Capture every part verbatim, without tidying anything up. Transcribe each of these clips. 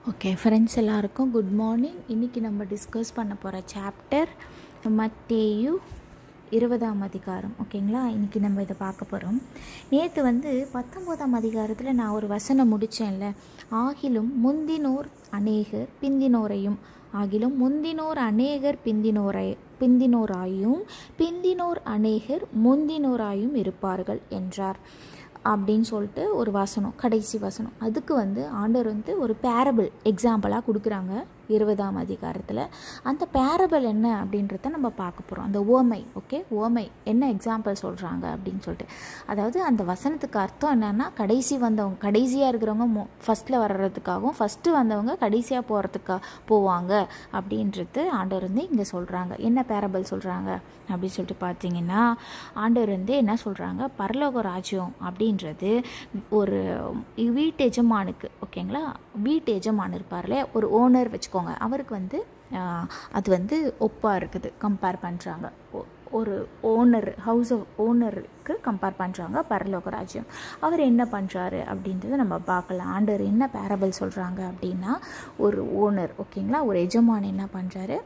Okay friends, எல்லாருக்கும் good morning. இன்றைக்கி நம்ம டிஸ்கஸ் பண்ண போகிற சாப்டர் மத்தேயு இருபதாம் அதிகாரம். ஓகேங்களா, இன்றைக்கி நம்ம இதை பார்க்க போகிறோம். நேற்று வந்து பத்தொம்போதாம் அதிகாரத்தில் நான் ஒரு வசனம் முடித்தேன்ல, ஆகிலும் முந்தினோர் அநேகர் பிந்தினோரையும் ஆகிலும் முந்தினோர் அநேகர் பிந்தினோரை பிந்தினோராயும் பிந்தினோர் அநேகர் முந்தினோராயும் இருப்பார்கள் என்றார் அப்படின்னு சொல்லிட்டு ஒரு வசனம், கடைசி வசனம். அதுக்கு வந்து ஆண்டவர் வந்து ஒரு பேரபிள் எக்ஸாம்பிளாக கொடுக்குறாங்க இருபதாம் அதிகாரத்தில். அந்த பேரபிள் என்ன அப்படின்றத நம்ம பார்க்க போகிறோம். அந்த ஓமை, ஓகே, ஓமை என்ன எக்ஸாம்பிள் சொல்கிறாங்க அப்படின்னு சொல்லிட்டு. அதாவது அந்த வசனத்துக்கு அர்த்தம் என்னென்னா, கடைசி வந்தவங்க கடைசியாக இருக்கிறவங்க மோ ஃபஸ்ட்டில் வர்றதுக்காகவும் ஃபஸ்ட்டு வந்தவங்க கடைசியாக போகிறதுக்காக போவாங்க அப்படின்றது ஆண்டவர் வந்து இங்கே சொல்கிறாங்க. என்ன பேரபிள் சொல்கிறாங்க அப்படின்னு சொல்லிட்டு பார்த்தீங்கன்னா, ஆண்டவர் வந்து என்ன சொல்கிறாங்க, பரலோக ராஜ்யம் அப்படின்றது ஒரு வீட்டு எஜமானுக்கு, ஓகேங்களா, வீட்டு எஜமான் இருப்பார்ல, ஒரு ஓனர் வச்சுக்கோங்க, அவருக்கு வந்து அது வந்து ஒப்பாக இருக்குது. கம்பேர் பண்ணுறாங்க, ஒரு ஓனர், ஹவுஸ் ஓனருக்கு கம்பேர் பண்ணுறாங்க பரலோக ராஜ்யம். அவர் என்ன பண்ணுறாரு அப்படின்றத நம்ம பார்க்கலாம். ஆண்டவர் என்ன பேரபிள் சொல்கிறாங்க அப்படின்னா, ஒரு ஓனர், ஓகேங்களா, ஒரு எஜமான் என்ன பண்ணுறாரு,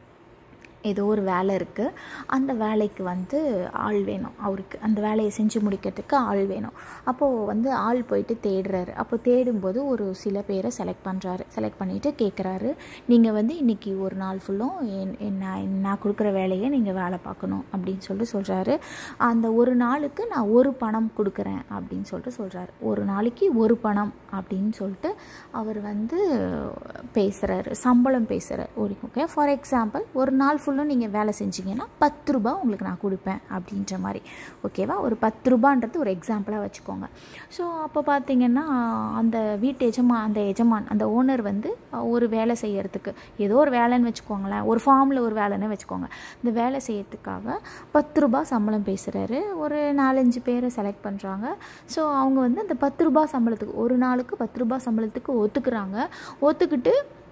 ஏதோ ஒரு வேலை இருக்குது, அந்த வேலைக்கு வந்து ஆள் வேணும், அவருக்கு அந்த வேலையை செஞ்சு முடிக்கிறதுக்கு ஆள் வேணும். அப்போது வந்து ஆள் போயிட்டு தேடுறாரு. அப்போ தேடும்போது ஒரு சில பேரை செலக்ட் பண்ணுறாரு. செலக்ட் பண்ணிவிட்டு கேட்குறாரு, நீங்கள் வந்து இன்றைக்கி ஒரு நாள் ஃபுல்லும் என்ன நான் கொடுக்குற வேலையை நீங்கள் வேலை பார்க்கணும் அப்படின்னு சொல்லிட்டு சொல்கிறாரு. அந்த ஒரு நாளுக்கு நான் ஒரு பணம் கொடுக்குறேன் அப்படின்னு சொல்லிட்டு சொல்கிறாரு. ஒரு நாளைக்கு ஒரு பணம் அப்படின்னு சொல்லிட்டு அவர் வந்து பேசுகிறாரு, சம்பளம் பேசுகிறார். ஒரு ஓகே, ஃபார் எக்ஸாம்பிள், ஒரு நாள் ஃபுல்லும் நீங்கள் வேலை செஞ்சீங்கன்னா பத்து ரூபா உங்களுக்கு நான் கொடுப்பேன் அப்படின்ற மாதிரி, ஓகேவா. ஒரு பத்து ரூபான்றது ஒரு எக்ஸாம்பிளாக வச்சுக்கோங்க. ஸோ அப்போ பார்த்தீங்கன்னா, அந்த வீட்டு எஜமா அந்த எஜமான் அந்த ஓனர் வந்து ஒரு வேலை செய்யறதுக்கு, ஏதோ ஒரு வேலைன்னு வச்சுக்கோங்களேன், ஒரு ஃபார்மில் ஒரு வேலைன்னு வச்சுக்கோங்க, இந்த வேலை செய்யறதுக்காக பத்து ரூபா சம்பளம் பேசுகிறாரு. ஒரு நாலஞ்சு பேரை செலக்ட் பண்ணுறாங்க. ஸோ அவங்க வந்து அந்த பத்து ரூபா சம்பளத்துக்கு, ஒரு நாளுக்கு பத்து ரூபா சம்பளத்துக்கு ஒத்துக்கிறாங்க. ஒத்துக்கிட்டு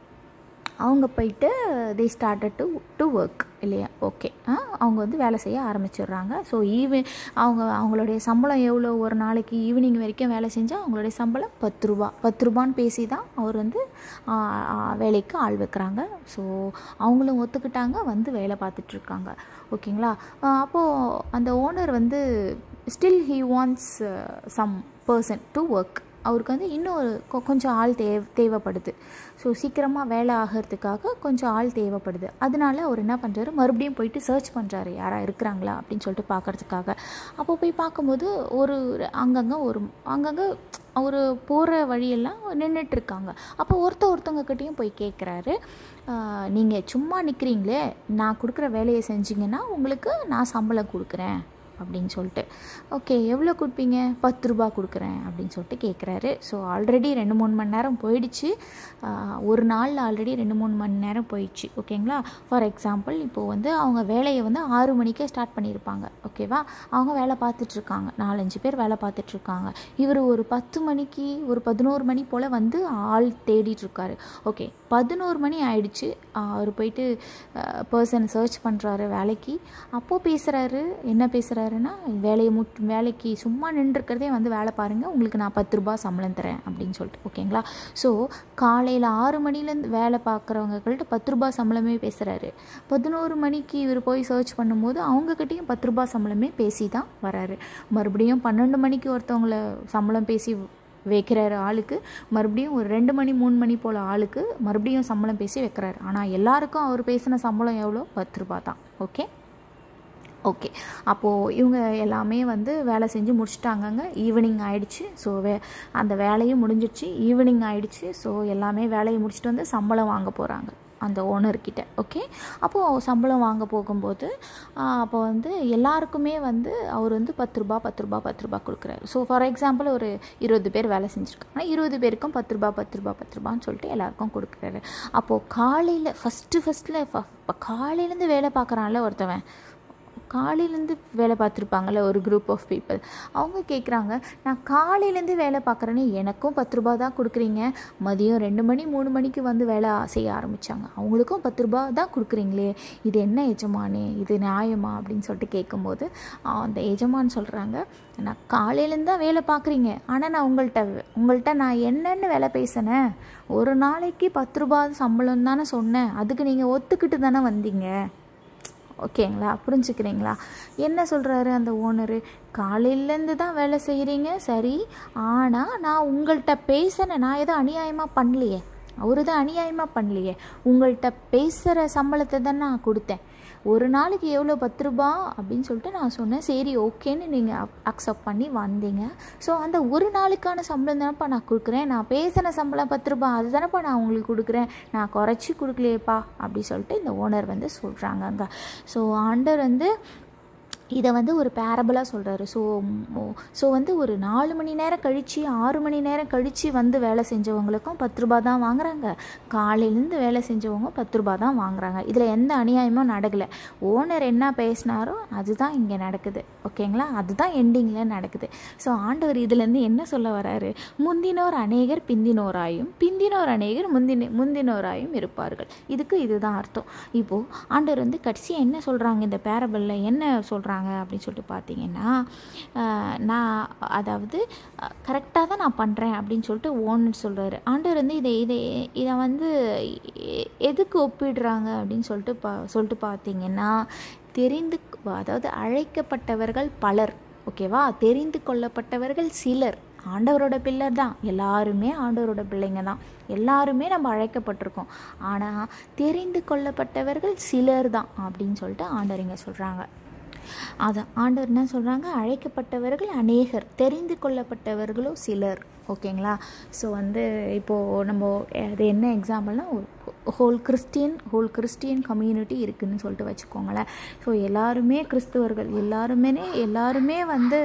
அவங்க போயிட்டு they started to to work, இல்லையா. ஓகே, அவங்க வந்து வேலை செய்ய ஆரம்பிச்சிடுறாங்க. ஸோ ஈவி அவங்க அவங்களுடைய சம்பளம் எவ்வளோ, ஒரு நாளைக்கு ஈவினிங் வரைக்கும் வேலை செஞ்சால் அவங்களுடைய சம்பளம் பத்து ரூபா பத்து ரூபான்னு பேசி தான் அவர் வந்து வேலைக்கு ஆள் வைக்கிறாங்க. ஸோ அவங்களும் ஒத்துக்கிட்டாங்க, வந்து வேலை பார்த்துட்ருக்காங்க, ஓகேங்களா. அப்போது அந்த ஓனர் வந்து still he wants some person to work. அவருக்கு வந்து இன்னும் கொஞ்சம் ஆள் தேவ தேவைப்படுது ஸோ சீக்கிரமாக வேலை ஆகிறதுக்காக கொஞ்சம் ஆள் தேவைப்படுது. அதனால அவர் என்ன பண்ணுறாரு, மறுபடியும் போயிட்டு சர்ச் பண்ணுறாரு, யாராக இருக்கிறாங்களா அப்படின்னு சொல்லிட்டு பார்க்குறதுக்காக. அப்போ போய் பார்க்கும்போது ஒரு அங்கங்கே ஒரு அங்கங்கே அவர் போகிற வழியெல்லாம் நின்றுட்டுருக்காங்க. அப்போ ஒருத்த ஒருத்தவங்கக்கிட்டையும் போய் கேட்குறாரு, நீங்கள் சும்மா நிற்கிறீங்களே, நான் கொடுக்குற வேலையை செஞ்சிங்கன்னா உங்களுக்கு நான் சம்பளம் கொடுக்குறேன் அப்படின்னு சொல்லிட்டு. ஓகே, எவ்வளோ கொடுப்பீங்க, பத்து ரூபா கொடுக்குறேன் அப்படின்னு சொல்லிட்டு கேட்குறாரு. ஸோ ஆல்ரெடி ரெண்டு மூணு மணி நேரம் போயிடுச்சு, ஒரு நாளில் ஆல்ரெடி ரெண்டு மூணு மணி நேரம் போயிடுச்சு, ஓகேங்களா. ஃபார் எக்ஸாம்பிள், இப்போது வந்து அவங்க வேலையை வந்து ஆறு மணிக்கே ஸ்டார்ட் பண்ணியிருப்பாங்க, ஓகேவா. அவங்க வேலை பார்த்துட்ருக்காங்க, நாலஞ்சு பேர் வேலை பார்த்துட்ருக்காங்க. இவர் ஒரு பத்து மணிக்கு ஒரு பதினோரு மணி போல் வந்து ஆள் தேடிட்டுருக்காரு. ஓகே, பதினோரு மணி ஆயிடுச்சு, அவர் போயிட்டு பர்சன் சர்ச் பண்ணுறாரு வேலைக்கு. அப்போது பேசுகிறாரு, என்ன பேசுகிறாரு, வேலையை முட் வேலைக்கு சும்மா நின்றுருக்கிறதே வந்து வேலை பாருங்கள், உங்களுக்கு நான் பத்து ரூபா சம்பளம் தரேன் அப்படின்னு சொல்லிட்டு, ஓகேங்களா. ஸோ காலையில் ஆறு மணிலேருந்து வேலை பார்க்குறவங்கக்கிட்ட பத்து ரூபா சம்பளமே பேசுகிறாரு. பதினோரு மணிக்கு இவர் போய் சர்ச் பண்ணும்போது அவங்கக்கிட்டையும் பத்து ரூபா சம்பளமே பேசி தான் வராரு. மறுபடியும் பன்னெண்டு மணிக்கு ஒருத்தவங்கள சம்பளம் பேசி வைக்கிறாரு ஆளுக்கு, மறுபடியும் ஒரு ரெண்டு மணி மூணு மணி போல் ஆளுக்கு மறுபடியும் சம்பளம் பேசி வைக்கிறாரு. ஆனால் எல்லாருக்கும் அவர் பேசின சம்பளம் எவ்வளோ, பத்து ரூபா தான், ஓகே. ஓகே, அப்போது இவங்க எல்லாமே வந்து வேலை செஞ்சு முடிச்சிட்டாங்கங்க. ஈவினிங் ஆகிடுச்சு. ஸோ வே அந்த வேலையும் முடிஞ்சிடுச்சு, ஈவினிங் ஆகிடுச்சு. ஸோ எல்லாமே வேலையை முடிச்சுட்டு வந்து சம்பளம் வாங்க போகிறாங்க அந்த ஓனர்கிட்ட, ஓகே. அப்போது சம்பளம் வாங்க போகும்போது அப்போ வந்து எல்லாருக்குமே வந்து அவர் வந்து பத்து ரூபா பத்து ரூபா பத்து ரூபா கொடுக்குறாரு. ஸோ ஃபார் எக்ஸாம்பிள், ஒரு இருபது பேர் வேலை செஞ்சுருக்காங்க, இருபது பேருக்கும் பத்து ரூபா பத்து ரூபா பத்து ரூபான்னு சொல்லிட்டு எல்லாருக்கும் கொடுக்குறாரு. அப்போது காலையில் ஃபஸ்ட்டு ஃபஸ்ட்டில் காலையிலேருந்து வேலை பார்க்குறான்ல ஒருத்தவன், காலையிலேருந்து வேலை பார்த்துருப்பாங்கள்ல ஒரு குரூப் ஆஃப் பீப்புள். அவங்க கேட்குறாங்க, நான் காலையிலேருந்து வேலை பார்க்குறேன்னு எனக்கும் பத்து ரூபா தான் கொடுக்குறீங்க, மதியம் ரெண்டு மணி மூணு மணிக்கு வந்து வேலை செய்ய ஆரம்பித்தாங்க, அவங்களுக்கும் பத்து ரூபா தான் கொடுக்குறீங்களே, இது என்ன எஜமானே, இது நியாயமா அப்படின்னு சொல்லிட்டு கேட்கும்போது அந்த எஜமான் சொல்கிறாங்க, நான் காலையிலேருந்து தான் வேலை பார்க்குறீங்க, ஆனால் நான் உங்கள்கிட்ட உங்கள்கிட்ட நான் என்னென்னு வேலை பேசினேன், ஒரு நாளைக்கு பத்து ரூபா சம்பளம் தானே சொன்னேன், அதுக்கு நீங்கள் ஒத்துக்கிட்டு தானே வந்தீங்க. ஓகேங்களா, புரிஞ்சுக்கிறீங்களா? என்ன சொல்கிறாரு அந்த ஓனரு, காலையிலேருந்து தான் வேலை செய்கிறீங்க சரி, ஆனால் நான் உங்கள்கிட்ட பேசினேன், நான் எதுவும் அநியாயமாக பண்ணலையே, அவரு தான் அநியாயமாக பண்ணலையே, உங்கள்கிட்ட பேசுகிற சம்பளத்தை தான் நான் கொடுத்தேன், ஒரு நாளைக்கு எவ்வளோ பத்து ரூபா அப்படின்னு சொல்லிட்டு நான் சொன்னேன், சரி ஓகேன்னு நீங்கள் அக்செப்ட் பண்ணி வந்தீங்க, ஸோ அந்த ஒரு நாளுக்கான சம்பளம் தானேப்பா நான் கொடுக்குறேன், நான் பேசின சம்பளம் பத்து ரூபா அது தானேப்பா நான் உங்களுக்கு கொடுக்குறேன், நான் குறைச்சி கொடுக்கலையேப்பா அப்படி சொல்லிட்டு இந்த ஓனர் வந்து சொல்கிறாங்கங்க. ஸோ ஆண்டவர் வந்து இதை வந்து ஒரு பேரபிளாக சொல்கிறாரு. ஸோ ஸோ வந்து ஒரு நாலு மணி நேரம் கழித்து ஆறு மணி நேரம் கழித்து வந்து வேலை செஞ்சவங்களுக்கும் பத்து ரூபா தான் வாங்குறாங்க, காலையிலேருந்து வேலை செஞ்சவங்க பத்து ரூபா தான் வாங்குறாங்க. இதில் எந்த அநியாயமும் நடக்கலை. ஓனர் என்ன பேசினாரோ அதுதான் இங்கே நடக்குது. ஓகேங்களா, அதுதான் எண்டிங்கில் நடக்குது. ஸோ ஆண்டவர் இதுலேருந்து என்ன சொல்ல வராரு, முந்தினோர் அநேகர் பிந்தினோராயும் பிந்தினோர் அநேகர் முந்தின முந்தினோராயும் இருப்பார்கள். இதுக்கு இதுதான் அர்த்தம். இப்போது ஆண்டவர் வந்து கடைசியாக என்ன சொல்கிறாங்க இந்த பேரபிளில், என்ன சொல்கிறாங்க அப்படின்னு சொல்லிட்டு பார்த்தீங்கன்னா, நான் அதாவது கரெக்டாக தான் நான் பண்ணுறேன் அப்படின்னு சொல்லிட்டு ஓனர் சொல்கிறாரு. ஆண்டவர் வந்து இதை இதை இதை வந்து எதுக்கு ஒப்பிடுறாங்க அப்படின்னு சொல்லிட்டு பா சொல்லிட்டு பார்த்தீங்கன்னா, தெரிந்து அதாவது அழைக்கப்பட்டவர்கள் பலர், ஓகேவா, தெரிந்து கொள்ளப்பட்டவர்கள் சிலர். ஆண்டவரோட பிள்ளை தான், எல்லாருமே ஆண்டவரோட பிள்ளைங்க தான், எல்லாருமே நம்ம அழைக்கப்பட்டிருக்கோம், ஆனால் தெரிந்து கொள்ளப்பட்டவர்கள் சிலர் தான் அப்படின்னு சொல்லிட்டு ஆண்டவர் இங்கே சொல்கிறாங்க. அதை ஆண்டவர் என்ன சொல்கிறாங்க, அழைக்கப்பட்டவர்கள் அநேகர், தெரிந்து கொள்ளப்பட்டவர்களோ சிலர். ஓகேங்களா, ஸோ வந்து இப்போது நம்ம அது என்ன எக்ஸாம்பிள்னால், whole Christian whole Christian community இருக்குதுன்னு சொல்லிட்டு வச்சுக்கோங்களேன். ஸோ எல்லாருமே கிறிஸ்துவர்கள், எல்லாருமே எல்லாருமே வந்து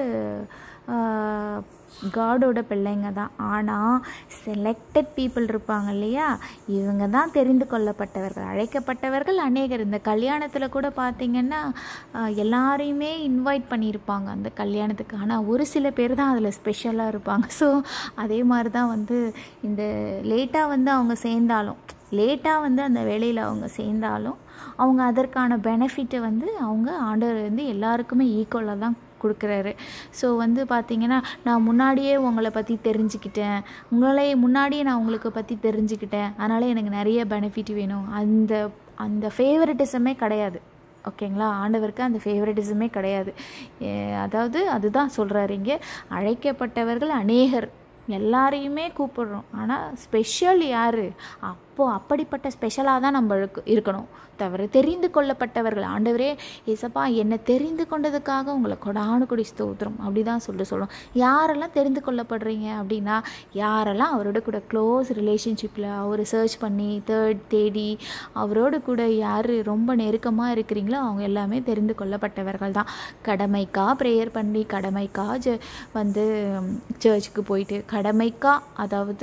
காடோட பிள்ளைங்க தான், ஆனால் செலக்டட் பீப்புள் இருப்பாங்க இல்லையா, இவங்க தான் தெரிந்து கொள்ளப்பட்டவர்கள், அழைக்கப்பட்டவர்கள் அநேகர். இந்த கல்யாணத்தில் கூட பார்த்திங்கன்னா எல்லாரையுமே இன்வைட் பண்ணியிருப்பாங்க அந்த கல்யாணத்துக்கு, ஆனால் ஒரு சில பேர் தான் அதில் ஸ்பெஷலாக இருப்பாங்க. ஸோ அதே மாதிரி தான் வந்து இந்த லேட்டாக வந்து அவங்க சேர்ந்தாலும் லேட்டாக வந்து அந்த வேலையில் அவங்க சேர்ந்தாலும் அவங்க அதற்கான பெனிஃபிட்டை வந்து அவங்க ஆண்டவர் வந்து எல்லாருக்குமே ஈக்குவலாக தான் கொடுக்குறாரு. ஸோ வந்து பார்த்திங்கன்னா, நான் முன்னாடியே உங்களை பற்றி தெரிஞ்சுக்கிட்டேன், உங்களே முன்னாடியே நான் உங்களுக்கு பற்றி தெரிஞ்சுக்கிட்டேன், அதனால் எனக்கு நிறைய பெனிஃபிட் வேணும், அந்த அந்த ஃபேவரட்டிசமே கிடையாது. ஓகேங்களா, ஆண்டவருக்கு அந்த ஃபேவரட்டிசமே கிடையாது. அதாவது அதுதான் சொல்கிறாரு இங்கே, அழைக்கப்பட்டவர்கள் அநேகர், எல்லாரையுமே கூப்பிடுறோம், ஆனால் ஸ்பெஷல் யார், அப்போது அப்படிப்பட்ட ஸ்பெஷலாக தான் நம்ம இருக்கணும் தவிர தெரிந்து கொள்ளப்பட்டவர்கள். ஆண்டவரே ஏசப்பா என்னை தெரிந்து கொண்டதுக்காக உங்களை கொடானு கொடி ஸ்தோத்திரம் அப்படி தான் சொல்லிட்டு சொல்லும். யாரெல்லாம் தெரிந்து கொள்ளப்படுறீங்க அப்படின்னா, யாரெல்லாம் அவரோட கூட க்ளோஸ் ரிலேஷன்ஷிப்பில் அவர் சர்ச் பண்ணி தேர்ட் தேடி அவரோடு கூட யார் ரொம்ப நெருக்கமாக இருக்கிறீங்களோ அவங்க எல்லாமே தெரிந்து கொள்ளப்பட்டவர்கள் தான். கடமைக்கா ப்ரேயர் பண்ணி, கடமைக்கா ஜ வந்து சர்ச்சுக்கு போயிட்டு, கடமைக்கா அதாவது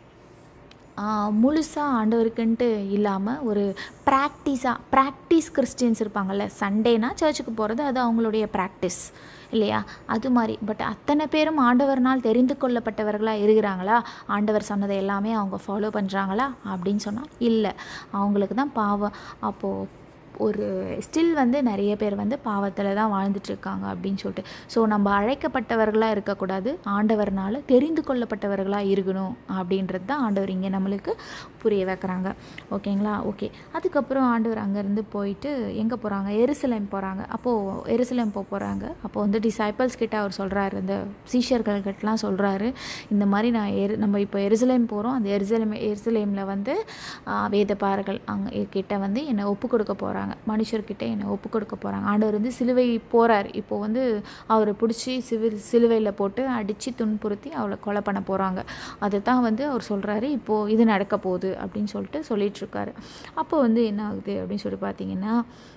முழுசாக ஆண்டவருக்குன்ட்டு இல்லாமல் ஒரு ப்ராக்டிஸாக, ப்ராக்டிஸ் கிறிஸ்டியன்ஸ் இருப்பாங்கள்ல, சண்டேனா சர்ச்சுக்கு போகிறது அது அவங்களுடைய ப்ராக்டிஸ் இல்லையா, அது மாதிரி. பட் அத்தனை பேரும் ஆண்டவர்னால் தெரிந்து கொள்ளப்பட்டவர்களாக இருக்கிறாங்களா, ஆண்டவர் சொன்னதை எல்லாமே அவங்க ஃபாலோ பண்ணுறாங்களா அப்படின்னு சொன்னால் இல்லை, அவங்களுக்கு தான் பாவம். அப்போது ஒரு ஸ்டில் வந்து நிறைய பேர் வந்து பாவத்தில் தான் வாழ்ந்துட்டுருக்காங்க அப்படின்னு சொல்லிட்டு. ஸோ நம்ம அழைக்கப்பட்டவர்களாக இருக்கக்கூடாது, ஆண்டவர்னால் தெரிந்து கொள்ளப்பட்டவர்களாக இருக்கணும் அப்படின்றது தான் ஆண்டவர் இங்கே நம்மளுக்கு புரிய வைக்கிறாங்க. ஓகேங்களா, ஓகே. அதுக்கப்புறம் ஆண்டவர் அங்கேருந்து போயிட்டு எங்கே போகிறாங்க, எருசலேம் போகிறாங்க. அப்போது எருசலேம் போக போகிறாங்க. அப்போது வந்து டிசைபிள்ஸ் கிட்ட அவர் சொல்கிறாரு, இந்த சீஷர்கள்கிட்டலாம் சொல்கிறாரு, இந்த மாதிரி நான் எரு நம்ம இப்போ எருசலேம் போகிறோம், அந்த எருசலேம் எருசலேமில் வந்து வேதபாரர்கள் அங்கே கிட்ட வந்து என்னை ஒப்பு கொடுக்க போகிறாங்க, மனுஷர்கிட்ட என்னை ஒப்பு கொடுக்க போகிறாங்க. ஆண்டவர் வந்து சிலுவை போகிறார். இப்போது வந்து அவரை பிடிச்சி சிவி சிலுவையில் போட்டு அடித்து துன்புறுத்தி அவளை கொலை பண்ண போகிறாங்க. அதை தான் வந்து அவர் சொல்கிறாரு, இப்போது இது நடக்க போகுது அப்படின்னு சொல்லிட்டு சொல்லிகிட்ருக்காரு. அப்போ வந்து என்ன ஆகுது அப்படின்னு சொல்லி பார்த்தீங்கன்னா,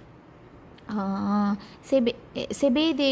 செபே செபேதே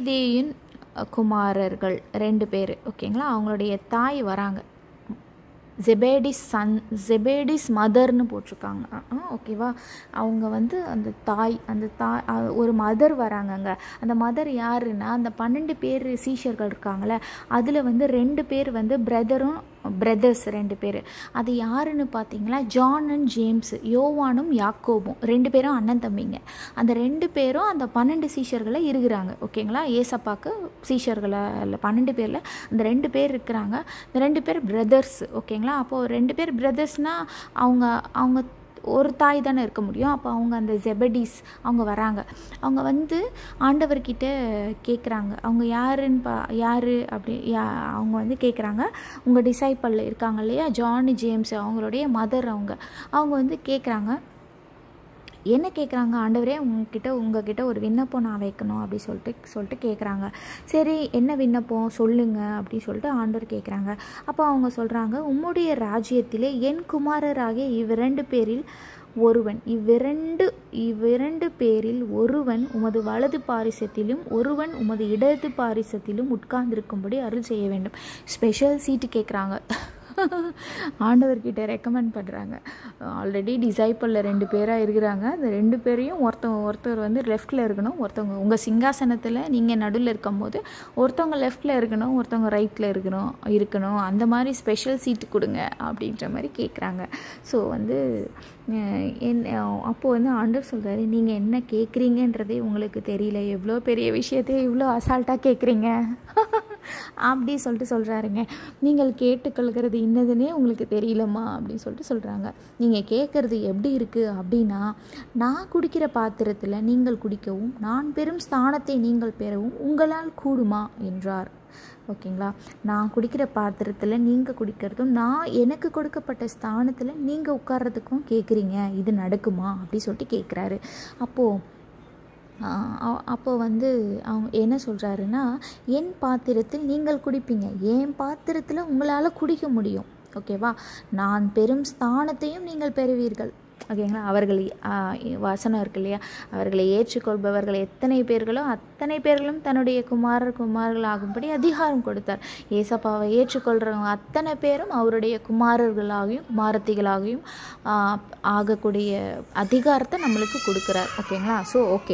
செபேதேயின் குமாரர்கள் ரெண்டு பேர், ஓகேங்களா, அவங்களுடைய தாய் வராங்க. ஜெபேடிஸ் சன் ஜெபேடிஸ் மதர்னு போட்டிருக்காங்க. ஓகேவா, அவங்க வந்து அந்த தாய் அந்த தாய் ஒரு மதர் வராங்கங்க. அந்த மதர் யாருன்னா அந்த பன்னெண்டு பேர் சீஷர்கள் இருக்காங்களே அதில் வந்து ரெண்டு பேர் வந்து பிரதரும் பிரதர்ஸ் ரெண்டு பேர். அது யாருன்னு பார்த்தீங்களா, ஜான் அண்ட் ஜேம்ஸ், யோவானும் யாக்கோபும், ரெண்டு பேரும் அண்ணன் தம்பிங்க. அந்த ரெண்டு பேரும் அந்த பன்னெண்டு சீஷர்களை இருக்கிறாங்க. ஓகேங்களா, ஏசப்பாக்கு சீஷர்களை இல்லை பன்னெண்டு பேரில் அந்த ரெண்டு பேர் இருக்கிறாங்க. இந்த ரெண்டு பேர் பிரதர்ஸ். ஓகேங்களா, அப்போது ரெண்டு பேர் பிரதர்ஸ்னால் அவங்க அவங்க ஒரு தாய் தானே இருக்க முடியும். அப்போ அவங்க அந்த ஜெபடீஸ் அவங்க வராங்க. அவங்க வந்து ஆண்டவர்கிட்ட கேட்குறாங்க, அவங்க யாருன்னு பா யார் அப்படி யா அவங்க வந்து கேட்குறாங்க, உங்கள் டிசைப்பிள் இருக்காங்க இல்லையா ஜான் ஜேம்ஸ், அவங்களுடைய மதர் அவங்க அவங்க வந்து கேட்குறாங்க, என்ன கேட்குறாங்க, ஆண்டவரே உங்ககிட்ட உங்ககிட்ட ஒரு விண்ணப்பம் நான் வைக்கணும் அப்படி சொல்லிட்டு சொல்லிட்டு கேட்குறாங்க. சரி என்ன விண்ணப்பம் சொல்லுங்க அப்படி சொல்லிட்டு ஆண்டவர் கேட்குறாங்க. அப்போ அவங்க சொல்கிறாங்க, உம்முடைய ராஜ்யத்திலே என் குமாரராகிய இவ்விரண்டு பேரில் ஒருவன் இவ்விரண்டு இவ்விரண்டு பேரில் ஒருவன் உமது வலது பாரிசத்திலும் ஒருவன் உமது இடது பாரிசத்திலும் உட்கார்ந்திருக்கும்படி அருள் செய்ய வேண்டும். ஸ்பெஷல் சீட்டு கேட்குறாங்க. ஆண்டவர்கிட்ட ரெக்கமெண்ட் பண்ணுறாங்க. ஆல்ரெடி டிசைப்பிளில் ரெண்டு பேராக இருக்கிறாங்க. அந்த ரெண்டு பேரையும் ஒருத்தவங்க ஒருத்தர் வந்து லெஃப்டில் இருக்கணும், ஒருத்தவங்க உங்கள் சிங்காசனத்தில் நீங்கள் நடுவில் இருக்கும்போது ஒருத்தவங்க லெஃப்டில் இருக்கணும், ஒருத்தவங்க ரைட்டில் இருக்கணும் இருக்கணும் அந்த மாதிரி ஸ்பெஷல் சீட்டு கொடுங்க அப்படின்ற மாதிரி கேட்குறாங்க. ஸோ வந்து என் அப்போது வந்து ஆண்டவர் சொல்கிறாரு, நீங்கள் என்ன கேட்குறீங்கன்றதே உங்களுக்கு தெரியல, எவ்வளோ பெரிய விஷயத்தையே இவ்வளோ அசால்ட்டாக கேட்குறீங்க அப்படி சொல்லிட்டு சொல்கிறாருங்க. நீங்கள் கேட்டுக்கொள்கிறது இன்னதுன்னே உங்களுக்கு தெரியலம்மா அப்படின்னு சொல்லிட்டு சொல்கிறாங்க. நீங்கள் கேட்குறது எப்படி இருக்குது அப்படின்னா, நான் குடிக்கிற பாத்திரத்தில் நீங்கள் குடிக்கவும் நான் பெரும் ஸ்தானத்தை நீங்கள் பெறவும் உங்களால் கூடுமா என்றார். ஓகேங்களா, நான் குடிக்கிற பாத்திரத்தில் நீங்கள் குடிக்கிறதும் நான் எனக்கு கொடுக்கப்பட்ட ஸ்தானத்தில் நீங்கள் உட்கார்றதுக்கும் கேட்குறீங்க, இது நடக்குமா அப்படி சொல்லிட்டு கேட்குறாரு. அப்போது அப்போ வந்து அவங்க என்ன சொல்கிறாருன்னா, என் பாத்திரத்தில் நீங்கள் குடிப்பீங்க, என் பாத்திரத்தில் உங்களால் குடிக்க முடியும். ஓகேவா, நான் பெரும் ஸ்தானத்தையும் நீங்கள் பெறுவீர்கள். ஓகேங்களா, அவர்களை வசனம் இருக்கு இல்லையா, அவர்களை ஏற்றுக்கொள்பவர்கள் எத்தனை பேர்களோ அத்தனை பேர்களும் தன்னுடைய குமாரர் குமாரர்கள் ஆகும்படி அதிகாரம் கொடுத்தார். ஏசப்பாவை ஏற்றுக்கொள்கிறவங்க அத்தனை பேரும் அவருடைய குமாரர்களாகியும் குமாரத்திகளாகியும் ஆகக்கூடிய அதிகாரத்தை நம்மளுக்கு கொடுக்குறார். ஓகேங்களா, ஸோ ஓகே,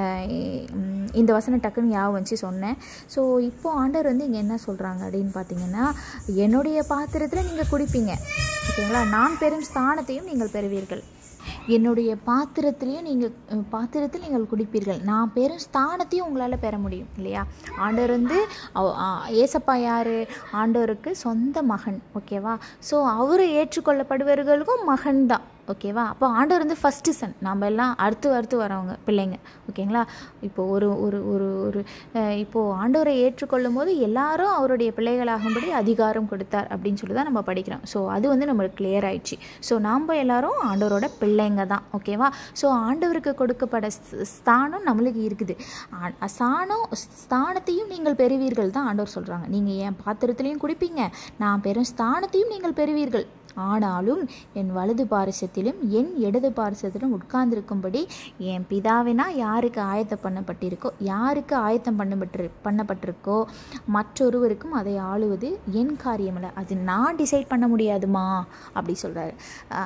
இந்த வசனம் டக்குன்னு ஞாபகம் வச்சு சொன்னேன். ஸோ இப்போது ஆண்டவர் வந்து இங்கே என்ன சொல்கிறாங்க அப்படின்னு பார்த்தீங்கன்னா, என்னுடைய பாத்திரத்தில் நீங்கள் குடிப்பீங்க. ஓகேங்களா, நான் பெரும் ஸ்தானத்தையும் நீங்கள் பெறுவீர்கள். என்னுடைய பாத்திரத்திலையும் நீங்கள் பாத்திரத்தில் நீங்கள் குடிப்பீர்கள், நான் பெரும் ஸ்தானத்தையும் உங்களால் பெற முடியும் இல்லையா. ஆண்டவர் வந்து ஏசப்பா யார், ஆண்டவருக்கு சொந்த மகன். ஓகேவா, ஸோ அவர் ஏற்றுக்கொள்ளப்படுபவர்களுக்கும் மகன் தான். ஓகேவா, அப்போ ஆண்டவர் வந்து ஃபஸ்ட்டு சன், நம்ம எல்லாம் அடுத்து அடுத்து வரவங்க பிள்ளைங்க. ஓகேங்களா, இப்போது ஒரு ஒரு ஒரு ஒரு இப்போது ஆண்டவரை ஏற்றுக்கொள்ளும் போது எல்லாரும் அவருடைய பிள்ளைகளாகும்படி அதிகாரம் கொடுத்தார் அப்படின்னு சொல்லி தான் நம்ம படிக்கிறோம். ஸோ அது வந்து நம்மளுக்கு கிளியர் ஆயிடுச்சு. ஸோ நம்ம எல்லாரும் ஆண்டவரோட பிள்ளைங்க தான். ஓகேவா, ஸோ ஆண்டவருக்கு கொடுக்கப்பட ஸ்தானம் நம்மளுக்கு இருக்குது. ஸ்தானம் ஸ்தானத்தையும் நீங்கள் பெறுவீர்கள் தான் ஆண்டவர் சொல்கிறாங்க. நீங்கள் என் பாத்திரத்திலையும் குடிப்பீங்க, நான் பெரும் ஸ்தானத்தையும் நீங்கள் பெறுவீர்கள், ஆனாலும் என் வலது பாரிசத்திலும் என் இடது பாரிசத்திலும் உட்கார்ந்திருக்கும்படி என் பிதாவினா யாருக்கு ஆயத்தம் பண்ணப்பட்டிருக்கோ யாருக்கு ஆயத்தம் பண்ணப்பட்டிரு பண்ணப்பட்டிருக்கோ மற்றொருவருக்கும் அதை ஆளுவது என் காரியமில்லை, அது நான் டிசைட் பண்ண முடியாதுமா அப்படி சொல்கிறாரு.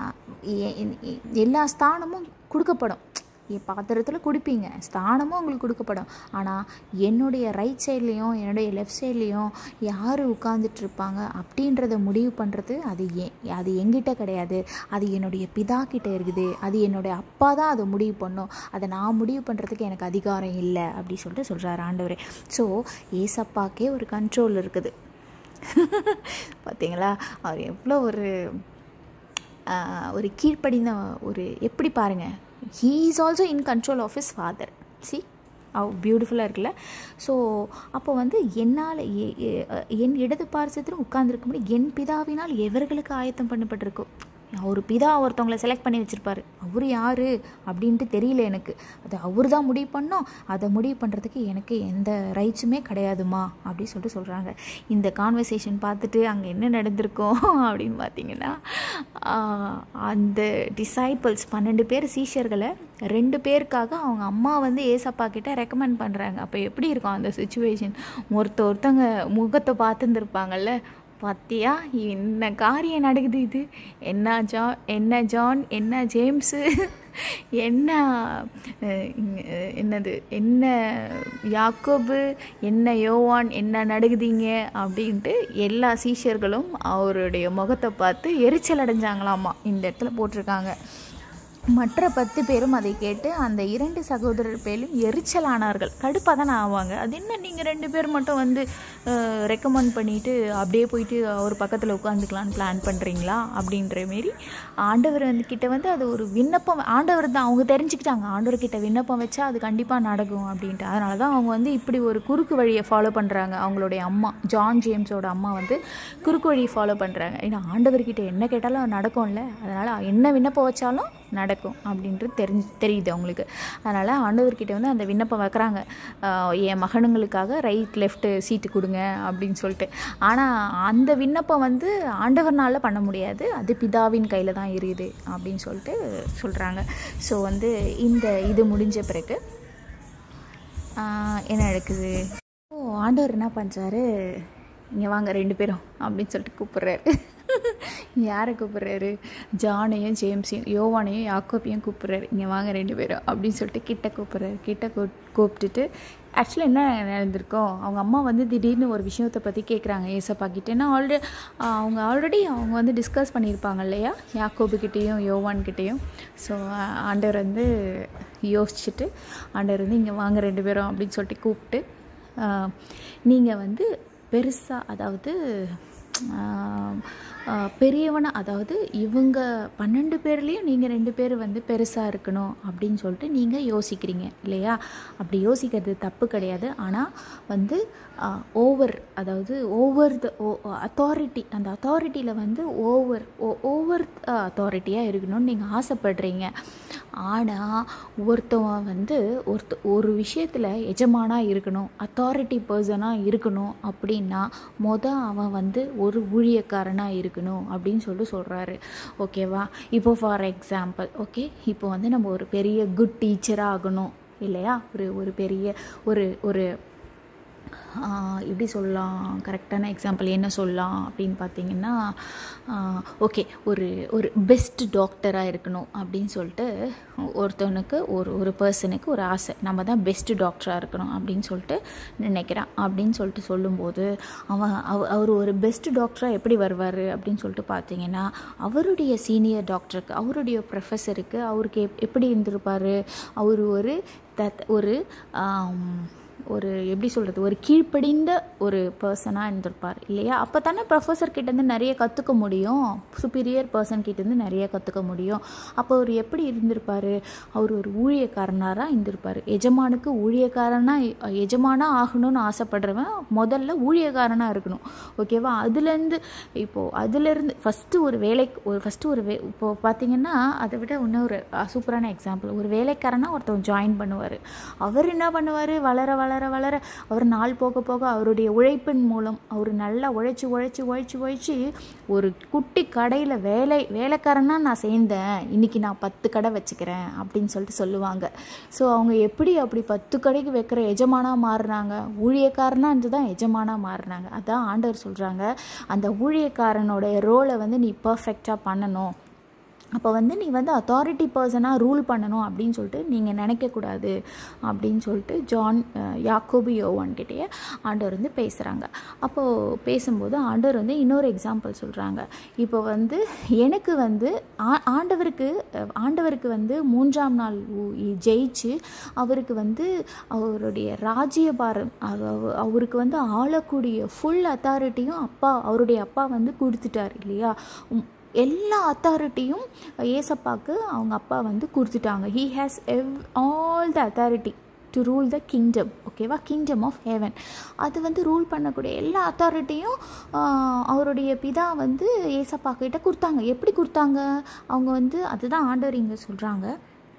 எல்லா ஸ்தானமும் கொடுக்கப்படும், என் பாத்திரத்தில் குடிப்பீங்க, ஸ்தானமும் உங்களுக்கு கொடுக்கப்படும். ஆனால் என்னுடைய ரைட் சைட்லேயும் என்னுடைய லெஃப்ட் சைட்லேயும் யார் உட்கார்ந்துட்ருப்பாங்க அப்படின்றத முடிவு பண்ணுறது அது ஏ அது எங்கிட்ட கிடையாது, அது என்னுடைய பிதா கிட்டே இருக்குது. அது என்னுடைய அப்பா தான் அதை முடிவு பண்ணும், அதை நான் முடிவு பண்ணுறதுக்கு எனக்கு அதிகாரம் இல்லை அப்படி சொல்லிட்டு சொல்கிறார் ஆண்டவர். ஸோ ஏசப்பாக்கே ஒரு கண்ட்ரோல் இருக்குது. பார்த்தீங்களா, அவர் எவ்வளோ ஒரு ஒரு கீழ்ப்படிந்த ஒரு எப்படி பாருங்கள், he is also in control of his father. see how beautiful இருக்குல்ல. ஸோ அப்போ வந்து என்னால் என் இடது பாரிசத்தில் உட்கார்ந்துருக்கும்படி என் பிதாவினால் எவர்களுக்கு ஆயத்தம் பண்ணப்பட்டிருக்கோ, அவர் பிதா ஒருத்தவங்களை செலக்ட் பண்ணி வச்சுருப்பார், அவர் யார் அப்படின்ட்டு தெரியல எனக்கு, அது அவர் தான் முடிவு பண்ணோம், அதை முடிவு பண்ணுறதுக்கு எனக்கு எந்த ரைட்ஸுமே கிடையாதுமா அப்படி சொல்லிட்டு சொல்கிறாங்க. இந்த கான்வர்சேஷன் பார்த்துட்டு அங்கே என்ன நடந்திருக்கோம் அப்படின்னு பார்த்தீங்கன்னா, அந்த டிசைபிள்ஸ் பன்னெண்டு பேர் சீஷர்களை ரெண்டு பேருக்காக அவங்க அம்மா வந்து ஏசப்பா கிட்ட ரெக்கமெண்ட் பண்ணுறாங்க. அப்போ எப்படி இருக்கும் அந்த சுச்சுவேஷன், ஒருத்த ஒருத்தவங்க முகத்தை பார்த்துருந்துருப்பாங்கல்ல, பார்த்தியா என்ன காரியம் நடக்குது, இது என்ன ஜா என்ன ஜான் என்ன ஜேம்ஸு என்ன என்னது என்ன யாக்கோபு என்ன யோவான் என்ன நடக்குதுங்க அப்படின்ட்டு எல்லா சீஷர்களும் அவருடைய முகத்தை பார்த்து எரிச்சல் அடைஞ்சாங்களாமா. இந்த இடத்துல போட்டிருக்காங்க. மற்ற பத்து பேரும் அதை கேட்டு அந்த இரண்டு சகோதரர் பேரும் எரிச்சலானார்கள். கடுப்பாக தானே ஆவாங்க. அது என்ன நீங்கள் ரெண்டு பேர் மட்டும் வந்து ரெக்கமெண்ட் பண்ணிவிட்டு அப்படியே போயிட்டு அவர் பக்கத்தில் உட்காந்துக்கலான்னு பிளான் பண்ணுறீங்களா அப்படின்ற மாரி ஆண்டவர் வந்து கிட்ட வந்து அது ஒரு விண்ணப்பம். ஆண்டவர் தான் அவங்க தெரிஞ்சுக்கிட்டாங்க, ஆண்டவர்கிட்ட விண்ணப்பம் வச்சா அது கண்டிப்பாக நடக்கும் அப்படின்ட்டு. அதனால தான் அவங்க வந்து இப்படி ஒரு குறுக்கு வழியை ஃபாலோ பண்ணுறாங்க. அவங்களுடைய அம்மா ஜான் ஜேம்ஸோட அம்மா வந்து குறுக்கு வழியை ஃபாலோ பண்ணுறாங்க. ஏன்னா ஆண்டவர்கிட்ட என்ன கேட்டாலும் நடக்கும்ல, அதனால் என்ன விண்ணப்பம் வச்சாலும் நடக்கும் அப்படின்றது தெரிஞ்சு தெரியுது அவங்களுக்கு. அதனால் ஆண்டவர்கிட்ட வந்து அந்த விண்ணப்பம் வைக்கிறாங்க, என் மகனுங்களுக்காக ரைட் லெஃப்ட் சீட்டு கொடுங்க அப்படின்னு சொல்லிட்டு. ஆனால் அந்த விண்ணப்பம் வந்து ஆண்டவர்னால பண்ண முடியாது, அது பிதாவின் கையில் தான் இருக்குது அப்படின்னு சொல்லிட்டு சொல்கிறாங்க. ஸோ வந்து இந்த இது முடிஞ்ச பிறகு என்ன நடக்குது, ஓ ஆண்டவர் என்ன பண்ணுறாரு, இங்கே வாங்க ரெண்டு பேரும் அப்படின்னு சொல்லிட்டு கூப்பிட்றாரு. யாரை கூப்பிட்றாரு, ஜானையும் ஜேம்ஸையும் யோவானையும் யாக்கோப்பையும் கூப்பிட்றாரு. இங்கே வாங்க ரெண்டு பேரும் அப்படின்னு சொல்லிட்டு கிட்ட கூப்பிட்றாரு. கிட்ட கூ கூப்பிட்டுட்டு ஆக்சுவலாக என்ன நடந்திருக்கோம், அவங்க அம்மா வந்து திடீர்னு ஒரு விஷயத்தை பற்றி கேட்குறாங்க ஏசப்பா கிட்ட. ஏன்னா ஆல்ரெடி அவங்க ஆல்ரெடி அவங்க வந்து டிஸ்கஸ் பண்ணியிருப்பாங்க இல்லையா யாக்கோபுக்கிட்டேயும் யோவான்கிட்டேயும். ஸோ ஆண்டவர் வந்து யோசிச்சுட்டு ஆண்டவர் வந்து இங்கே வாங்க ரெண்டு பேரும் அப்படின்னு சொல்லிட்டு கூப்பிட்டு, நீங்கள் வந்து பெருசாக, அதாவது பெரியவனை, அதாவது இவங்க பன்னெண்டு பேர்லேயும் நீங்கள் ரெண்டு பேர் வந்து பெருசாக இருக்கணும் அப்படின்னு சொல்லிட்டு நீங்கள் யோசிக்கிறீங்க இல்லையா. அப்படி யோசிக்கிறது தப்பு கிடையாது. ஆனால் வந்து ஓவர், அதாவது ஓவர் த அத்தாரிட்டி, அந்த அத்தாரிட்டியில் வந்து ஓவர் ஓவர் அத்தாரிட்டியாக இருக்கணும்னு நீங்கள் ஆசைப்படுறீங்க. ஆனால் ஒருத்தவன் வந்து ஒருத்த ஒரு விஷயத்தில் எஜமானாக இருக்கணும், அத்தாரிட்டி பர்சனாக இருக்கணும் அப்படின்னா மொதல் அவன் வந்து ஒரு ஊழியக்காரனாக இருக்கணும் அப்படின்னு சொல்லிட்டு சொல்கிறாரு. ஓகேவா. இப்போ ஃபார் எக்ஸாம்பிள், ஓகே, இப்போ வந்து நம்ம ஒரு பெரிய குட் டீச்சராக ஆகணும் இல்லையா. ஒரு ஒரு பெரிய ஒரு ஒரு எப்படி சொல்லலாம், கரெக்டான எக்ஸாம்பிள் என்ன சொல்லலாம் அப்படின்னு பார்த்தீங்கன்னா, ஓகே, ஒரு ஒரு பெஸ்ட் டாக்டராக இருக்கணும் அப்படின்னு சொல்லிட்டு ஒருத்தவனுக்கு ஒரு ஒரு பர்சனுக்கு ஒரு ஆசை, நம்ம தான் பெஸ்ட் டாக்டராக இருக்கணும் அப்படின்னு சொல்லிட்டு நினைக்கிறான். அப்படின்னு சொல்லிட்டு சொல்லும்போது அவன் அவ அவர் ஒரு பெஸ்ட் டாக்டராக எப்படி வருவார் அப்படின்னு சொல்லிட்டு பார்த்தீங்கன்னா, அவருடைய சீனியர் டாக்டருக்கு, அவருடைய ப்ரொஃபஸருக்கு அவருக்கு எப் எப்படி இருந்திருப்பார், அவர் ஒரு தத் ஒரு ஒரு எப்படி சொல்கிறது, ஒரு கீழ்ப்படிந்த ஒரு பர்சனாக இருந்திருப்பார் இல்லையா. அப்போ தானே ப்ரொஃபஸர் கிட்டேருந்து நிறைய கற்றுக்க முடியும், சுப்பீரியர் பர்சன் கிட்டேருந்து நிறைய கற்றுக்க முடியும். அப்போ அவர் எப்படி இருந்திருப்பார், அவர் ஒரு ஊழியக்காரனாக இருந்திருப்பார். எஜமானுக்கு ஊழியக்காரனாக எஜமானாக ஆகணும்னு ஆசைப்படுறவன் முதல்ல ஊழியக்காரனாக இருக்கணும். ஓகேவா. அதுலேருந்து இப்போது அதுலேருந்து ஃபஸ்ட்டு ஒரு வேலைக்கு ஒரு ஃபஸ்ட்டு ஒரு வே இப்போது பார்த்தீங்கன்னா, அதை விட இன்னொரு சூப்பரான எக்ஸாம்பிள், ஒரு வேலைக்காரனாக ஒருத்தவங்க ஜாயின் பண்ணுவார். அவர் என்ன பண்ணுவார், வளர வளர வளர வளர அவர் நாள் போக போக அவருடைய உழைப்பின் மூலம் அவர் நல்லா உழைச்சி உழைச்சி உழைச்சி உழைச்சி ஒரு குட்டி கடையில் வேலை வேலைக்காரனாக நான் சேர்ந்தேன், இன்றைக்கி நான் பத்து கடை வச்சுக்கிறேன் அப்படின்னு சொல்லிட்டு சொல்லுவாங்க. ஸோ அவங்க எப்படி அப்படி பத்து கடைக்கு வைக்கிற எஜமானாக மாறுறாங்க, ஊழியக்காரனாக இருந்து தான் எஜமானாக மாறுறாங்க. அதான் ஆண்டவர் சொல்கிறாங்க, அந்த ஊழியக்காரனோட ரோலை வந்து நீ பர்ஃபெக்டாக பண்ணணும். அப்போ வந்து நீ வந்து அத்தாரிட்டி பர்சனாக ரூல் பண்ணணும் அப்படின்னு சொல்லிட்டு நீங்கள் நினைக்கக்கூடாது அப்படின்னு சொல்லிட்டு ஜான் யாக்கோபு யோவான்கிட்டேயே ஆண்டவர் வந்து பேசுகிறாங்க. அப்போது பேசும்போது ஆண்டவர் வந்து இன்னொரு எக்ஸாம்பிள் சொல்கிறாங்க. இப்போ வந்து எனக்கு வந்து ஆண்டவருக்கு ஆண்டவருக்கு வந்து மூன்றாம் நாள் ஜெயிச்சு அவருக்கு வந்து அவருடைய ராஜ்யபாரம், அவருக்கு வந்து ஆளக்கூடிய ஃபுல் அத்தாரிட்டியும் அப்பா அவருடைய அப்பா வந்து கொடுத்துட்டார் இல்லையா. எல்லா அத்தாரிட்டியும் ஏசப்பாவுக்கு அவங்க அப்பா வந்து கொடுத்துட்டாங்க. ஹீ ஹேஸ் எவ் all the authority to rule the kingdom. ஓகேவா. கிங்டம் ஆஃப் ஹெவன், அது வந்து ரூல் பண்ணக்கூடிய எல்லா அத்தாரிட்டியும் அவருடைய பிதா வந்து ஏசப்பா கிட்ட கொடுத்தாங்க. எப்படி கொடுத்தாங்க அவங்க வந்து, அதுதான் ஆண்டவர் இங்கே சொல்கிறாங்க.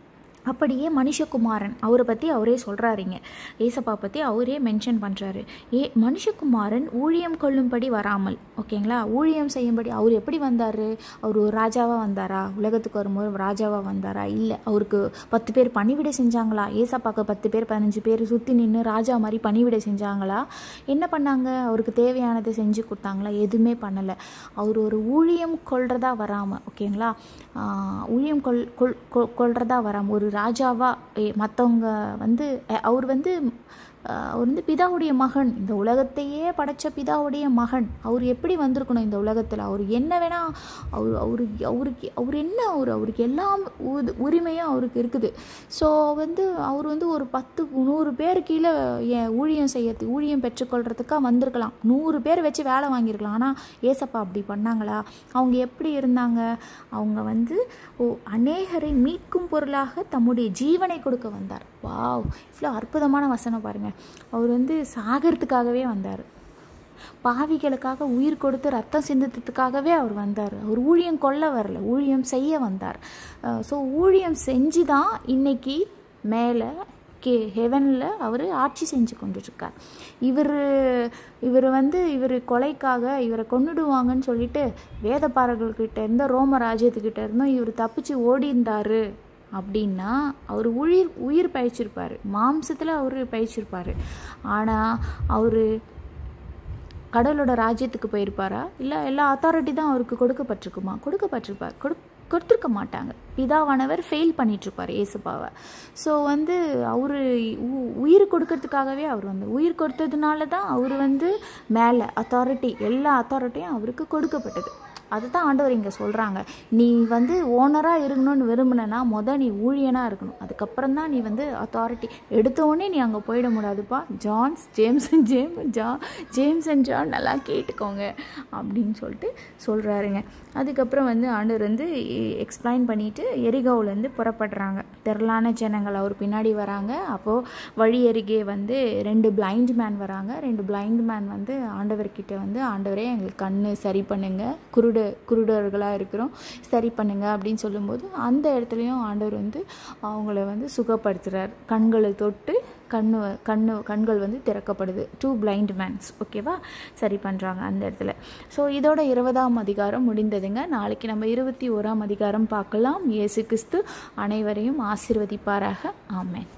அப்படியே மனுஷகுமாரன் அவரை பற்றி அவரே சொல்கிறாருங்க. ஏசப்பா பற்றி அவரே மென்ஷன் பண்ணுறாரு. ஏ மனுஷகுமாரன் ஊழியம் கொள்ளும்படி வராமல், ஓகேங்களா, ஊழியம் செய்யும்படி அவர் எப்படி வந்தார்? அவர் ஒரு ராஜாவாக வந்தாரா? உலகத்துக்கு வரும்போது ராஜாவாக வந்தாரா? இல்லை. அவருக்கு பத்து பேர் பணிவிடை செஞ்சாங்களா? ஏசப்பாக்கு பத்து பேர் பதினஞ்சு பேர் சுற்றி நின்று ராஜா மாதிரி பணிவிடை செஞ்சாங்களா? என்ன பண்ணாங்க? அவருக்கு தேவையானதை செஞ்சு கொடுத்தாங்களா? எதுவுமே பண்ணலை. அவர் ஒரு ஊழியம் கொள்றதா வராமல், ஓகேங்களா, ஊழியம் கொள் கொள் கொள்றதா வராமல் ஒரு ராஜாவா மற்றவங்க வந்து அவர் வந்து அவர் வந்து பிதாவுடைய மகன், இந்த உலகத்தையே படைத்த பிதாவுடைய மகன். அவர் எப்படி வந்திருக்கணும் இந்த உலகத்தில்? அவர் என்ன வேணால் அவர் அவரு அவருக்கு அவர் என்ன அவர் அவருக்கு எல்லாம் உரிமையும் அவருக்கு இருக்குது. ஸோ வந்து அவர் வந்து ஒரு பத்து நூறு பேர் கீழே ஊழியம் செய்யறது ஊழியம் பெற்றுக்கொள்கிறதுக்காக வந்திருக்கலாம். நூறு பேர் வச்சு வேலை வாங்கியிருக்கலாம். ஆனால் ஏசப்பா அப்படி பண்ணாங்களா? அவங்க எப்படி இருந்தாங்க? அவங்க வந்து ஓ அநேகரை மீட்கும் பொருளாக தம்முடைய ஜீவனை கொடுக்க வந்தார். வாவ், இவ்வளோ அற்புதமான வசனம் பாருங்கள். அவர் வந்து சாகிறதுக்காகவே வந்தார். பாவிகளுக்காக உயிர் கொடுத்து ரத்தம் சிந்தத்துக்காகவே அவர் வந்தார். அவர் ஊழியம் கொள்ள வரல, ஊழியம் செய்ய வந்தார். ஸோ ஊழியம் செஞ்சு தான் இன்னைக்கு மேலே கே ஹெவனில் அவர் ஆட்சி செஞ்சு கொண்டுருக்கார். இவர் இவர் வந்து இவர் கொலைக்காக இவரை கொன்னுடுவாங்கன்னு சொல்லிட்டு வேதப்பாரர்கள்கிட்ட இருந்த ரோம ராஜ்யத்துக்கிட்ட இருந்தும் இவர் தப்பிச்சு ஓடி இருந்தார் அப்படின்னா அவர் உயிர் உயிர் பயிச்சிருப்பார், மாம்சத்தில் அவர் பயிச்சிருப்பார். ஆனால் அவர் கடவுளோட ராஜ்யத்துக்கு போயிருப்பாரா? இல்லை எல்லா அத்தாரிட்டி தான் அவருக்கு கொடுக்கப்பட்டிருக்குமா? கொடுக்கப்பட்டிருப்பார். கொடு கொடுத்துருக்க மாட்டாங்க. பிதாவானவர் ஃபெயில் பண்ணிகிட்ருப்பார் ஏசப்பாவை. ஸோ வந்து அவர் உயிர் கொடுக்கறதுக்காகவே அவர் வந்து உயிர் கொடுத்ததுனால தான் அவர் வந்து மேலே அத்தாரிட்டி எல்லா அத்தாரிட்டியும் அவருக்கு கொடுக்கப்பட்டது. அதுதான் ஆண்டவர் இங்கே சொல்கிறாங்க. நீ வந்து ஓனராக இருக்கணும்னு விரும்பினா மொதல் நீ ஊழியனாக இருக்கணும். அதுக்கப்புறம் தான் நீ வந்து அத்தாரிட்டி. எடுத்தோடனே நீ அங்கே போயிட முடியாதுப்பா. ஜான்ஸ் ஜேம்ஸ் அண்ட் ஜேம் ஜா ஜேம்ஸ் அண்ட் ஜான் நல்லா கேட்டுக்கோங்க அப்படின்னு சொல்லிட்டு சொல்கிறாருங்க. அதுக்கப்புறம் வந்து ஆண்டவர் வந்து எக்ஸ்பிளைன் பண்ணிவிட்டு எரிகோவிலேருந்து புறப்படுறாங்க. திரளான ஜனங்கள் அவர் பின்னாடி வராங்க. அப்போது வழி அருகே வந்து ரெண்டு பிளைண்ட் மேன் வராங்க. ரெண்டு பிளைண்ட் மேன் வந்து ஆண்டவர்கிட்ட வந்து ஆண்டவரே எங்களுக்கு கண்ணு சரி பண்ணுங்க, குருடு குருடர்களாக இருக்கிறோம், சரி பண்ணுங்க அப்படின்னு சொல்லும்போது அந்த இடத்துலையும் ஆண்டவர் வந்து அவங்கள வந்து சுகப்படுத்துகிறார். கண்களை தொட்டு கண்ணு கண்ணு கண்கள் வந்து திறக்கப்படுது. டூ பிளைண்ட் மேன்ஸ், ஓகேவா, சரி பண்ணுறாங்க அந்த இடத்துல. ஸோ இதோட இருபதாம் அதிகாரம் முடிந்ததுங்க. நாளைக்கு நம்ம இருபத்தி ஓராம் அதிகாரம் பார்க்கலாம். இயேசு கிறிஸ்து அனைவரையும் ஆசீர்வதிப்பாராக. ஆமென்.